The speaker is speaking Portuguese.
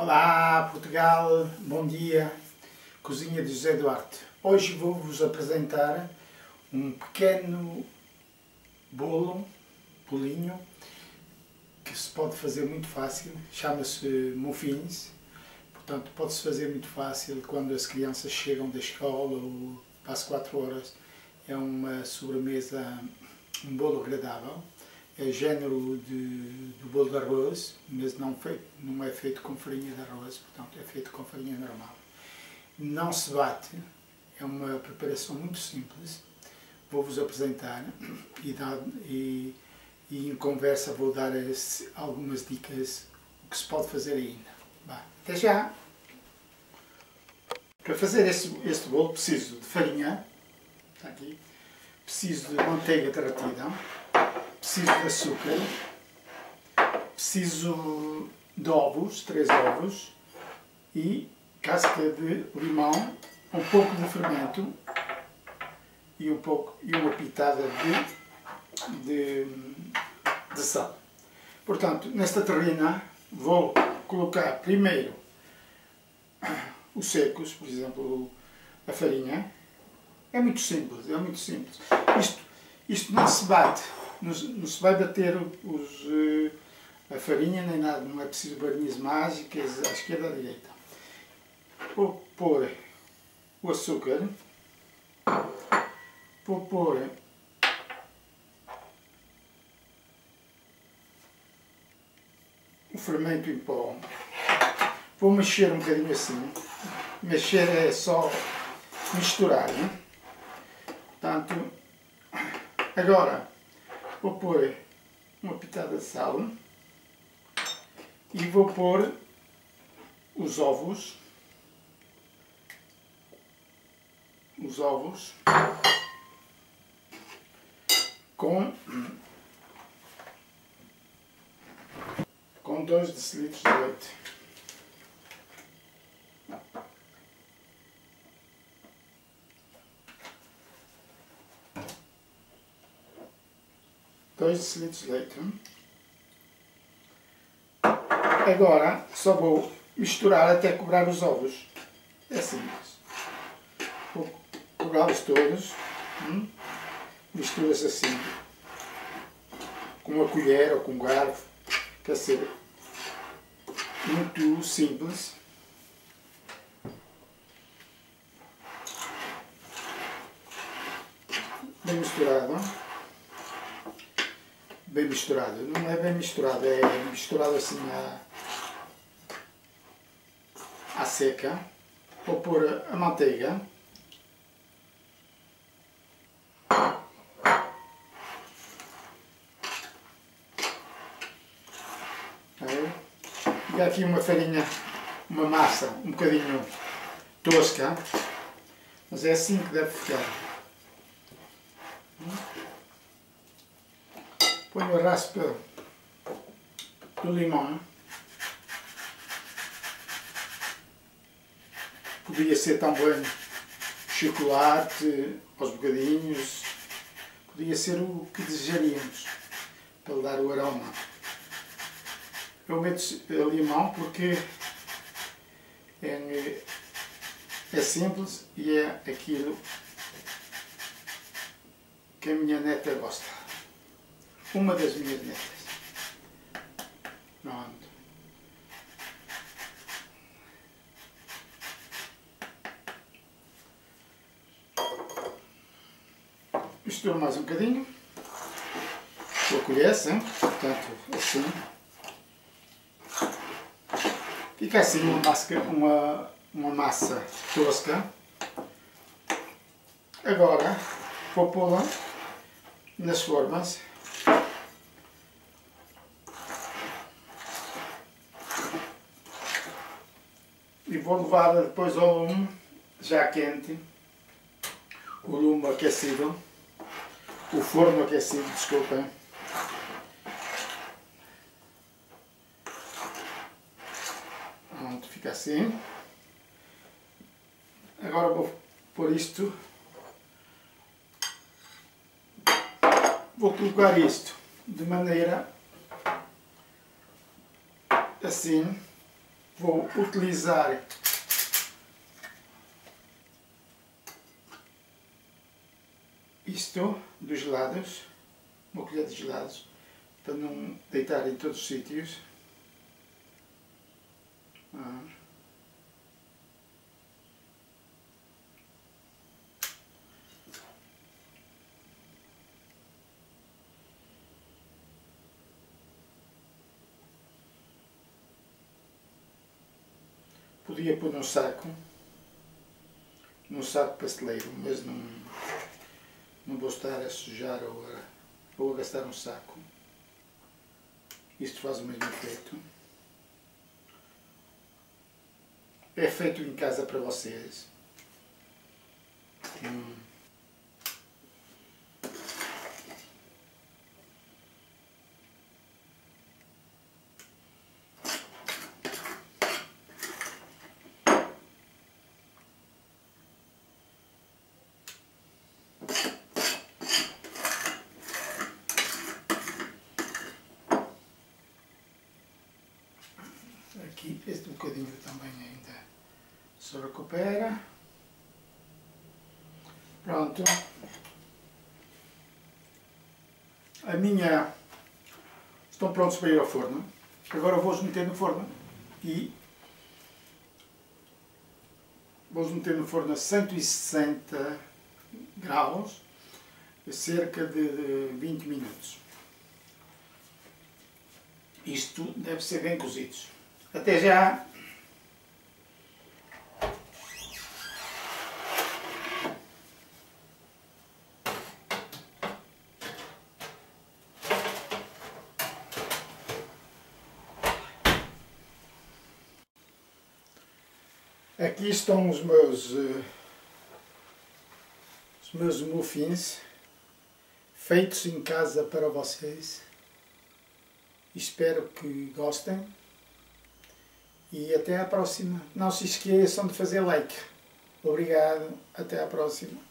Olá Portugal, bom dia, Cozinha de José Duarte. Hoje vou-vos apresentar um pequeno bolinho, que se pode fazer muito fácil, chama-se muffins. Portanto, pode-se fazer muito fácil quando as crianças chegam da escola ou às 4 horas. É uma sobremesa, um bolo agradável. É género do bolo de arroz, mas não é feito com farinha de arroz, portanto é feito com farinha normal. Não se bate, é uma preparação muito simples. Vou-vos apresentar e em conversa vou dar algumas dicas o que se pode fazer ainda. Bah, até já! Para fazer este bolo preciso de farinha, está aqui, preciso de manteiga derretida, preciso de açúcar, preciso de ovos, 3 ovos e casca de limão, um pouco de fermento e uma pitada de sal. Portanto, nesta terrina vou colocar primeiro os secos, por exemplo, a farinha. É muito simples, é muito simples. Isto não se bate. Não se vai bater a farinha nem nada, não é preciso varinhas mágicas à esquerda ou à direita. Vou pôr o açúcar, vou pôr o fermento em pó, vou mexer um bocadinho assim, mexer é só misturar, né? Portanto, agora vou pôr uma pitada de sal e vou pôr os ovos com 2 decilitros de leite. De leite. Agora só vou misturar até cobrar os ovos. É simples. Vou cobrá-los todos. Misturas assim, com uma colher ou com um garfo. Quer ser muito simples. Bem misturado. Bem misturado. Não é bem misturado, é misturado assim à seca. Vou pôr a manteiga. E aqui uma farinha, uma massa um bocadinho tosca, mas é assim que deve ficar. Ponho a raspa do limão. Podia ser também chocolate aos bocadinhos, podia ser o que desejaríamos para lhe dar o aroma. Eu meto limão porque é simples e é aquilo que a minha neta gosta. Uma das minhas netas. Pronto. Misturo mais um bocadinho. Com a colher, portanto, assim. Fica assim uma massa tosca. Agora vou pô-la nas formas. E vou levar depois ao lume já quente, o lume aquecido, o forno aquecido, desculpem. Pronto, fica assim. Agora vou pôr isto, vou colocar isto de maneira assim, vou utilizar isto dos gelados, uma colher de gelados, para não deitar em todos os sítios. Podia pôr num saco pasteleiro, mas não vou estar a sujar ou a gastar um saco. Isto faz o mesmo efeito. É feito em casa para vocês. Aqui, este bocadinho também ainda se recupera. Pronto. A minha... Estão prontos para ir ao forno. Agora vou-os meter no forno. E vou-os meter no forno a 160 graus, a cerca de 20 minutos. Isto deve ser bem cozidos. Até já! Aqui estão os meus muffins feitos em casa para vocês. Espero que gostem e até à próxima. Não se esqueçam de fazer like. Obrigado, até à próxima.